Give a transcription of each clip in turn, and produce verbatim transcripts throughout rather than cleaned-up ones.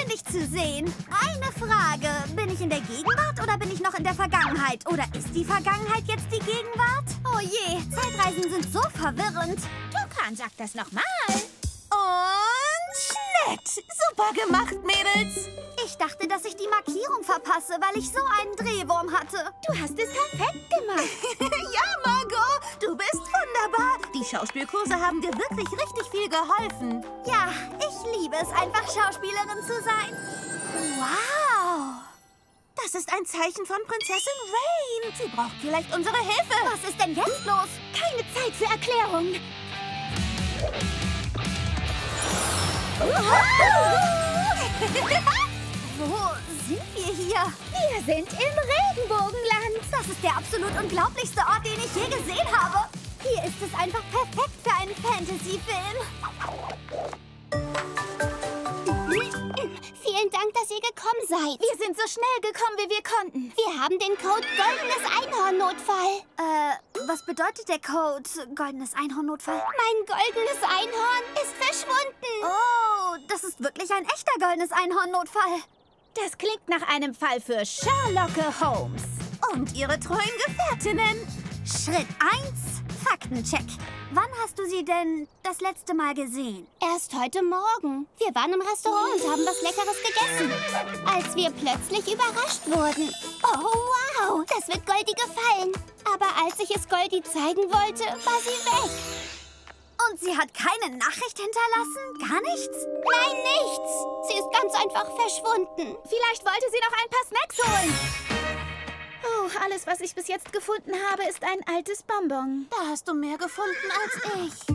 nicht zu sehen. Eine Frage. Bin ich in der Gegenwart oder bin ich noch in der Vergangenheit? Oder ist die Vergangenheit jetzt die Gegenwart? Oh je, Zeitreisen sind so verwirrend. Tukan, sag das nochmal. Und Schnitt. Super gemacht, Mädels. Ich dachte, dass ich die Markierung verpasse, weil ich so einen Drehwurm hatte. Du hast es perfekt gemacht. Ja, Margot, du bist wunderbar. Die Schauspielkurse haben dir wirklich richtig viel geholfen. Ja, ich liebe es einfach, Schauspielerin zu sein. Wow. Das ist ein Zeichen von Prinzessin Rain. Sie braucht vielleicht unsere Hilfe. Was ist denn jetzt los? Keine Zeit für Erklärung. Wo sind wir hier? Wir sind im Regenbogenland. Das ist der absolut unglaublichste Ort, den ich je gesehen habe. Hier ist es einfach perfekt für einen Fantasy-Film. Vielen Dank, dass ihr gekommen seid. Wir sind so schnell gekommen, wie wir konnten. Wir haben den Code Goldenes Einhorn-Notfall. Äh, was bedeutet der Code Goldenes Einhorn-Notfall? Mein goldenes Einhorn ist verschwunden. Oh, das ist wirklich ein echter Goldenes Einhorn-Notfall. Das klingt nach einem Fall für Sherlock Holmes. Und ihre treuen Gefährtinnen. Schritt eins, Faktencheck. Wann hast du sie denn das letzte Mal gesehen? Erst heute Morgen. Wir waren im Restaurant und haben was Leckeres gegessen, als wir plötzlich überrascht wurden. Oh, wow, das wird Goldie gefallen. Aber als ich es Goldie zeigen wollte, war sie weg. Und sie hat keine Nachricht hinterlassen? Gar nichts? Nein, nichts. Sie ist ganz einfach verschwunden. Vielleicht wollte sie noch ein paar Snacks holen. Oh, alles, was ich bis jetzt gefunden habe, ist ein altes Bonbon. Da hast du mehr gefunden als ich.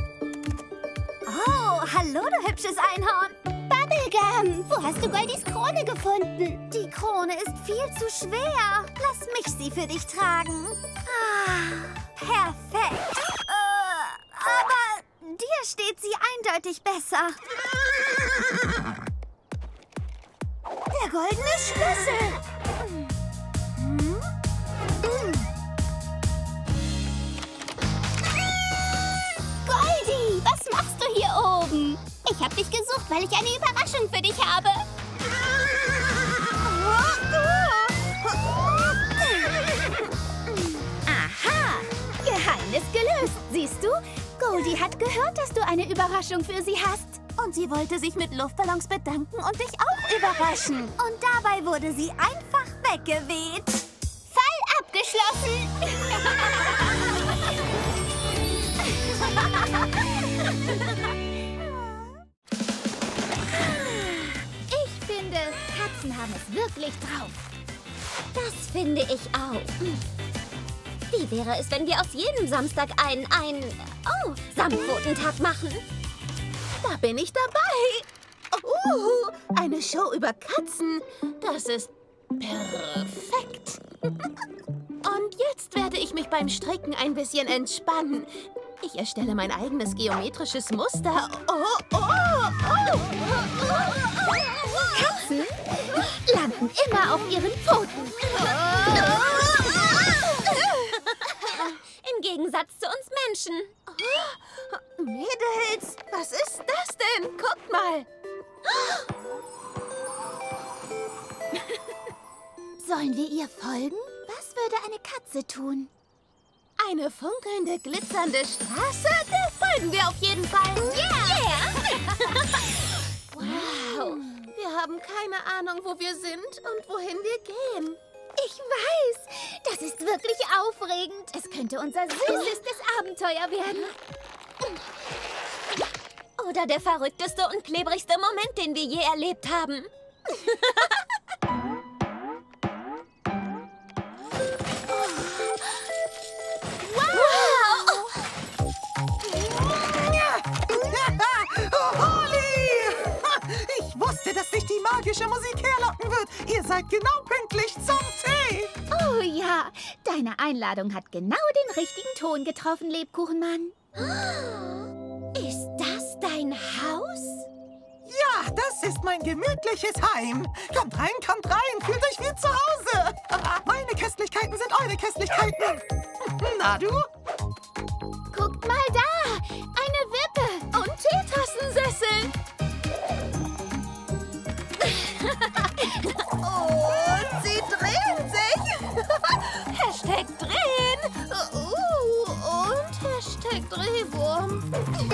Oh, hallo, du hübsches Einhorn. Bubblegum, wo hast du Goldies Krone gefunden? Die Krone ist viel zu schwer. Lass mich sie für dich tragen. Ah, perfekt. Äh, aber dir steht sie eindeutig besser. Der goldene Schlüssel. Goldie, was machst du hier oben? Ich habe dich gesucht, weil ich eine Überraschung für dich habe. Aha, Geheimnis gelöst. Siehst du? Goldie hat gehört, dass du eine Überraschung für sie hast. Und sie wollte sich mit Luftballons bedanken und dich auch überraschen. Und dabei wurde sie einfach weggeweht. Fall abgeschlossen. Ich finde, Katzen haben es wirklich drauf. Das finde ich auch. Wie wäre es, wenn wir aus jedem Samstag einen, einen, oh, Samtpfotentag machen? Da bin ich dabei. Uh, eine Show über Katzen. Das ist perfekt. Und jetzt werde ich mich beim Stricken ein bisschen entspannen. Ich erstelle mein eigenes geometrisches Muster. Oh, oh, oh. Katzen landen immer auf ihren Pfoten. Im Gegensatz zu uns Menschen. Mädels, was ist das denn? Guckt mal. Sollen wir ihr folgen? Was würde eine Katze tun? Eine funkelnde, glitzernde Straße? Der folgen wir auf jeden Fall. Yeah! Wow. Wir haben keine Ahnung, wo wir sind und wohin wir gehen. Ich weiß. Das ist wirklich aufregend. Es könnte unser süßestes Abenteuer werden. Oder der verrückteste und klebrigste Moment, den wir je erlebt haben. Ich wusste, dass sich die magische Musik herlocken wird. Ihr seid genau pünktlich zum Tee. Oh ja, deine Einladung hat genau den richtigen Ton getroffen, Lebkuchenmann. Ist das dein Haus? Ja, das ist mein gemütliches Heim. Kommt rein, kommt rein, fühlt euch wie zu Hause. Meine Köstlichkeiten sind eure Köstlichkeiten. Na du? Guckt mal da, eine Wippe. Und Teetassensessel. Rehwurm.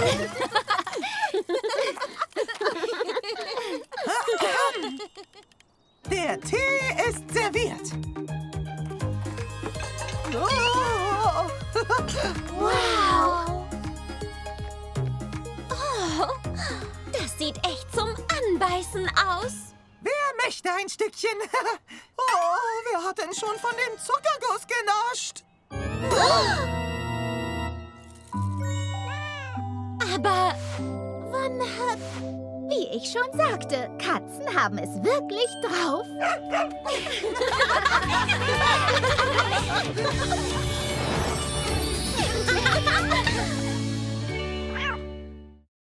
Der Tee ist serviert. Oh. Wow! Oh, das sieht echt zum Anbeißen aus. Wer möchte ein Stückchen? Oh, wer hat denn schon von dem Zuckerguss genascht? Aber Wann hat... Wie ich schon sagte, Katzen haben es wirklich drauf.